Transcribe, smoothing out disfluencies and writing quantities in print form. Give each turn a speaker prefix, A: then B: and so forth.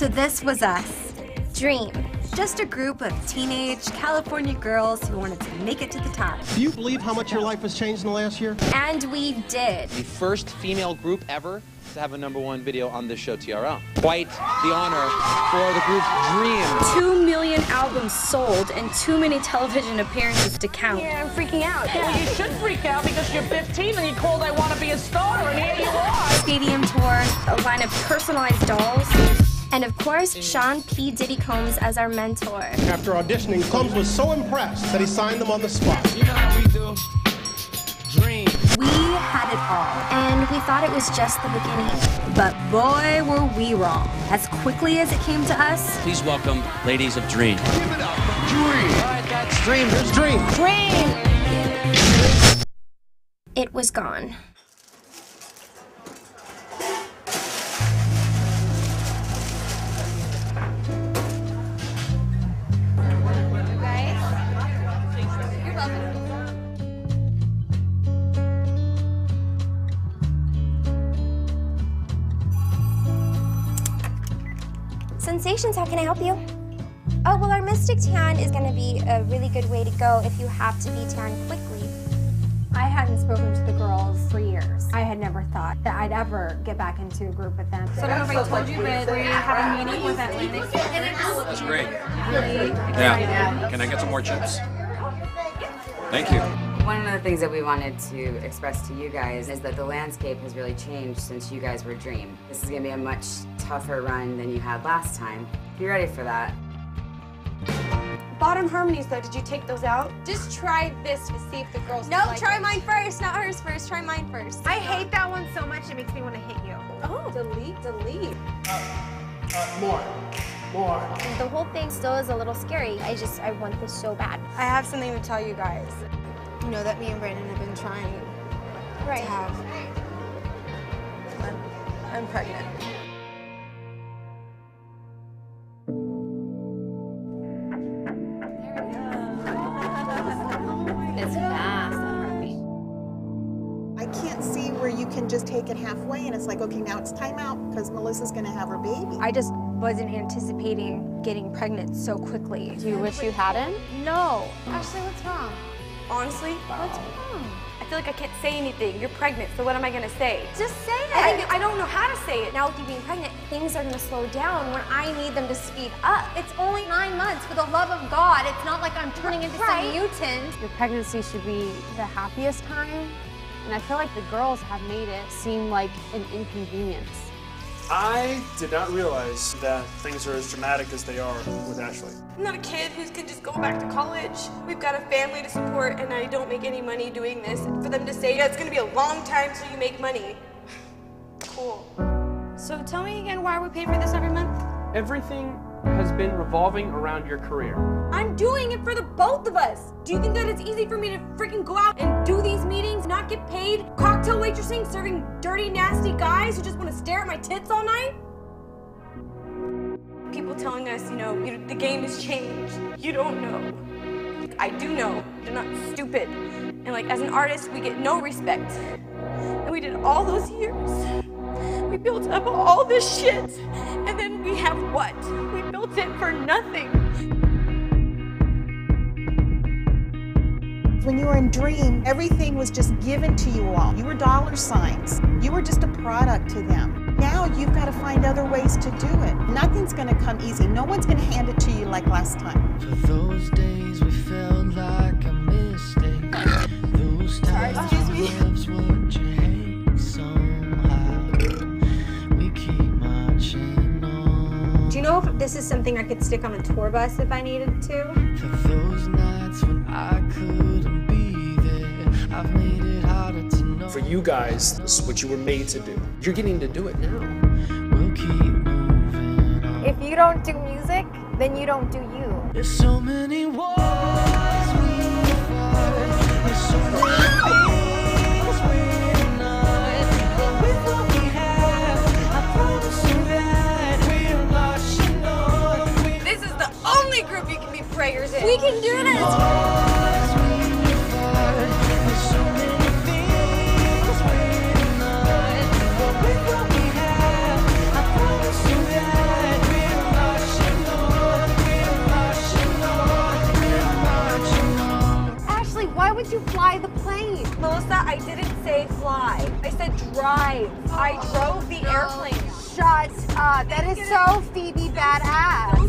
A: So this was us. Dream. Just a group of teenage California girls who wanted to make it to the top.
B: Do you believe how much your life has changed in the last year?
A: And we did.
C: The first female group ever to have a #1 video on this show, TRL. Quite the honor for the group's dream.
D: 2 million albums sold and too many television appearances to count.
A: Yeah, I'm freaking out.
E: Well, you should freak out because you're 15 and you called I Want to Be a Star, and here you are.
A: Stadium tour,
D: A line of personalized dolls.
A: and of course, Sean P. Diddy Combs as our mentor.
B: After auditioning, Combs was so impressed that he signed them on the spot.
C: You know how we do. Dream.
A: We had it all, and we thought it was just the beginning. But boy, were we wrong. As quickly as it came to us,
C: Please welcome ladies of Dream.
B: Give it up, Dream.
C: All right, that's Dream.
B: Here's Dream.
A: it was gone.
F: Sensations, how can I help you? Oh, well, our Mystic Tan is going to be a really good way to go if you have to be tan quickly.
G: I hadn't spoken to the girls for years. I had never thought that I'd ever get back into a group with them.
D: So I don't know if I told you, but we have a meeting with Atlantic.
H: That's great. Yeah. Can I get some more chips? Thank you.
I: One of the things that we wanted to express to you guys is that the landscape has really changed since you guys were Dream. This is going to be a much tougher run than you had last time. Be ready for that.
J: Bottom harmonies, though, did you take those out? Just try this to see if the girls
F: No,
J: like
F: try
J: it.
F: mine first, not hers first. Try mine first.
J: I hate that one so much it makes me want to hit you.
G: Oh, delete.
B: More.
F: The whole thing still is a little scary. I want this so bad.
J: I have something to tell you guys. You know that me and Brandon have been trying to have. I'm pregnant.
D: It's fast, that heartbeat.
K: I can't see where you can just take it halfway and it's like, okay, now it's time out because Melissa's gonna have her baby.
G: I just wasn't anticipating getting pregnant so quickly. Do you wish you hadn't?
F: No.
J: Ashley, what's wrong? Honestly, what's wrong? I feel like I can't say anything. You're pregnant, so what am I gonna say?
F: Just say it.
J: I don't know how to say it.
F: Now with you being pregnant, things are gonna slow down when I need them to speed up. It's only 9 months, for the love of God. It's not like I'm turning into some mutant.
G: Your pregnancy should be the happiest time, and I feel like the girls have made it seem like an inconvenience.
L: I did not realize that things are as dramatic as they are with Ashley.
J: I'm not a kid who can just go back to college. We've got a family to support, and I don't make any money doing this. For them to say, yeah, it's gonna be a long time till you make money. Cool. So tell me again why we pay for this every month?
L: Everything has been revolving around your career.
J: I'm doing it for the both of us. Do you think that it's easy for me to freaking go out and do these meetings, not get paid, cocktail waitressing, serving dirty, nasty guys who just want to stare at my tits all night? People telling us, the game has changed. You don't know. I do know. They're not stupid. And as an artist, we get no respect. And we did all those years. We built up all this shit. And then we have what? We built it for nothing.
K: When you were in Dream, everything was just given to you all. You were dollar signs. You were just a product to them. Now you've got to find other ways to do it. Nothing's going to come easy. No one's going to hand it to you like last time.
M: For those days we felt like a mistake. Those times loves what you hate somehow. We keep marching on.
G: Do you know if this is something I could stick on a tour bus if I needed to?
M: For those nights when I couldn't be there, I've made it harder to know.
L: For you guys, this is what you were made to do. You're getting to do it now.
M: We'll keep moving on.
F: If you don't do music, then you don't do you.
M: There's so many wars we fight. There's so many things we're not. But with what we have, I promise you that we're marching on.
J: This is the only group you can be prayers in.
F: We can do this!
M: Wars we fight. There's so many things we're not. But with what we have, I promise you that we're
F: would you fly the plane?
J: Melissa, I didn't say fly. I said drive. I drove the airplane.
F: Shut up. That is so Phoebe badass.